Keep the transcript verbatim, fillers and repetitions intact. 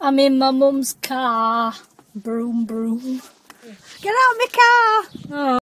I'm in my mum's car. Broom, broom. Get out of my car! Oh.